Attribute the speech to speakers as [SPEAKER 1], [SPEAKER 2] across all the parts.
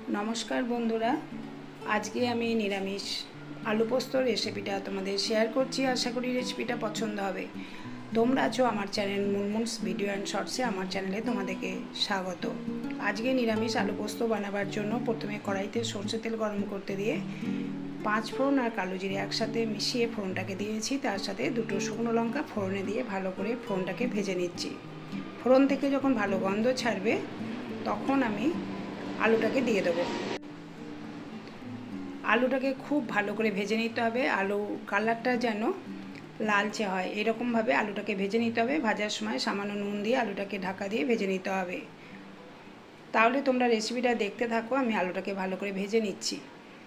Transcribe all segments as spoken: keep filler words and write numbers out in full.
[SPEAKER 1] नमस्कार बंधुरा आज के आमी निरामिष आलू पोस्त रेसिपिटा तुम्हादेर शेयर करछि। आशा करी रेसिपिटा पसंद होबे। तोमरा आछो आमार चैनल मुनमुन्स भिडियो एंड शर्ट्से आमार चैनेले तोमादेरके स्वागत। आज के निरामिष आलू पोस्त बानाबार जोन्नो प्रथमे कड़ाईते सर्षेर तेल गरम करते दिए पाँच फोड़न और कालो जिरे एकसाथे मिशिए फोड़नटाके दिएछि। तार साथे दुटो शुकनो लंका फोड़ने दिए भालो करे फोड़नटाके भेजे निচ্ছি। फोड़न थेके जखन भालो गन्ध छाड़बे तखन आमी आलूटाके दिए देव। आलूटाके खूब भालो करे भेजे निते हबे। आलू कालारटा जेन लालचे हय एरकम भावे आलूटाके भेजे निते हबे। भाजार समय सामान्य नुन दिए आलूटाके ढाका दिए भेजे निते हबे। ताहले तोमरा रेसिपिटा देखते थाको। आमी आलूटाके भालो करे भेजे निচ্ছি।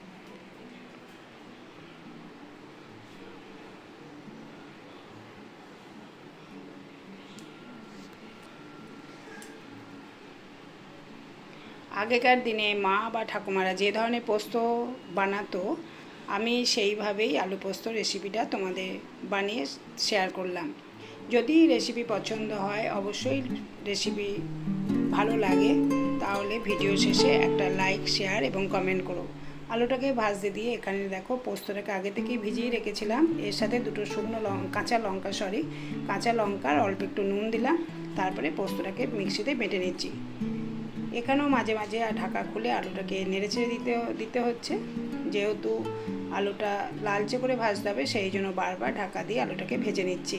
[SPEAKER 1] आगेकार दिने मा बा ठाकुमारा जे धरनेर पोस्त बानातो आमी सेई भावेई आलू पोस्त रेसिपिटा तोमादेर बानिये शेयर करलाम। यदि रेसिपि पसंद हय अवश्यई रेसिपि भालो लागे ताहले भिडियो शेषे एकटा लाइक शेयर एबं कमेंट करो। आलूटाके भाजते दिए एखाने देखो पोस्तटाके आगे थेकेई भिजिए रेखेछिलाम। एर साथे दुटो शुकनो लंका काँचा लंका सरि काँचा लंकार अल्प एकटु नुन दिलाम। तारपरे पोस्तटाके मिक्सिते बेटे निচ্ছি। एखानेও माझे माझे ढाका खुले आलूटाके नेड़े छेड़े दिते दिते होच्छे जेहेतु आलूटा लालचे करे भाजते होबे सेई जोन्नो बार बार ढाका दिए आलूटाके भेजे निচ্ছি।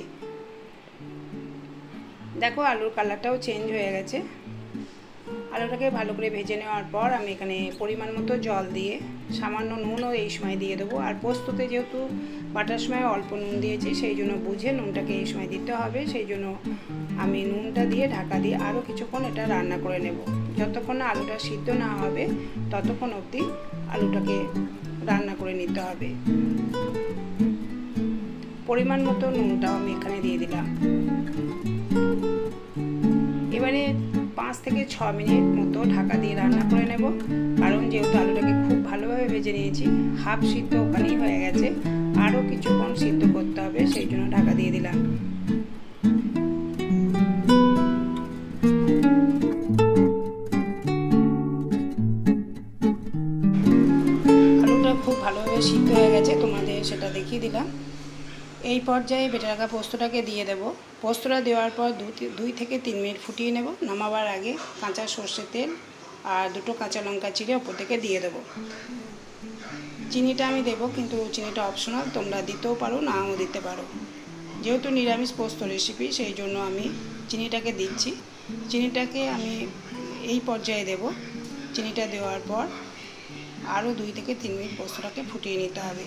[SPEAKER 1] देखो आलूर कालारटाও चेंज হয়ে গেছে। आलूटाके भालो करे भेजे नेওয়ার पर आमी एखाने परिमाण मतो जल दिए सामान्य नुनও এই সময় দিয়ে দেব। আর পোস্ততে যেহেতু বাটার সময় অল্প নুন দিয়েছি সেই জন্য বুঝে নুনটাকে এই সময় দিতে হবে। সেই জন্য আমি নুনটা দিয়ে ঢাকা দিয়ে আরও কিছুক্ষণ এটা রান্না করে নেব। যতক্ষণ না আলুটা সিদ্ধ না হবে ততক্ষণ অবধি আলুটাকে রান্না করে নিতে হবে। পরিমাণ মতো নুনটাও আমি এখানে দিয়ে দিলাম। এবারে पाँच থেকে छः मिनट मतो ढाका दिए रान्ना करे नेब। कारण जेहेतु आलूटाके खूब भालोभाबे भेजे निয়েছি हाफ सिद्ध ओखानेই হয়ে গেছে আরও কিছুক্ষণ সিদ্ধ করতে হবে সেই জন্য ঢাকা দিয়ে দিলাম। আলুটা খুব ভালোভাবে সিদ্ধ হয়ে গেছে তোমাদের সেটা দেখিয়ে দিলাম। এই পর্যায়ে বেটে রাখা পোস্তটাকে দিয়ে দেব। পোস্তটা দেওয়ার পর দুই থেকে তিন মিনিট ফুটিয়ে নেব। নামাবার আগে কাঁচা সর্ষের তেল আর দুটো কাঁচা লঙ্কা চিড়ে ওপর থেকে দিয়ে দেব। চিনিটা আমি দেব কিন্তু চিনিটা অপশনাল, তোমরা দিতেও পারো নাও দিতে পারো। যেহেতু নিরামিষ পোস্ত রেসিপি সেই জন্য আমি চিনিটাকে দিচ্ছি। চিনিটাকে আমি এই পর্যায়ে দেব। চিনিটা দেওয়ার পর আরও দুই থেকে তিন মিনিট পোস্তটাকে ফুটিয়ে নিতে হবে।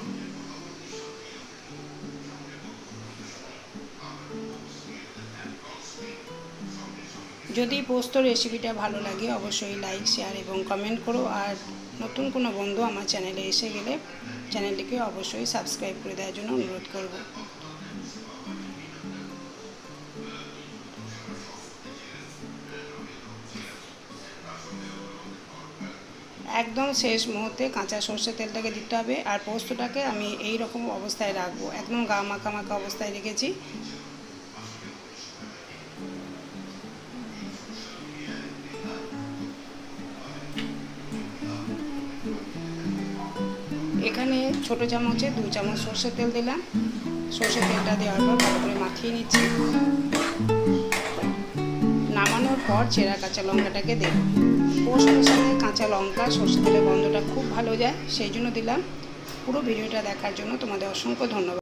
[SPEAKER 1] যদি পোস্ত রেসিপিটা ভালো লাগে অবশ্যই লাইক শেয়ার এবং কমেন্ট করো। আর নতুন কোনো বন্ধু আমার চ্যানেলে এসে গেলে চ্যানেলটিকে অবশ্যই সাবস্ক্রাইব করে দেওয়ার জন্য অনুরোধ করব। একদম শেষ মুহূর্তে কাঁচা সর্ষের তেলটাকে দিতে হবে। আর পোস্তটাকে আমি এই রকম অবস্থায় রাখবো, একদম গা মাখা মাখা অবস্থায় রেখেছি। এখানে ছোটো চামচে দুই চামচ সর্ষের তেল দিলাম। সর্ষের তেলটা দেওয়ার পর ভালো করে মাখিয়ে নিচ্ছি। নামানোর পর চেরা কাঁচা লঙ্কাটাকে দেব। পোস্তের সাথে কাঁচা লঙ্কা সর্ষের তেলের গন্ধটা খুব ভালো যায় সেই জন্য দিলাম। পুরো ভিডিওটা দেখার জন্য তোমাদের অসংখ্য ধন্যবাদ।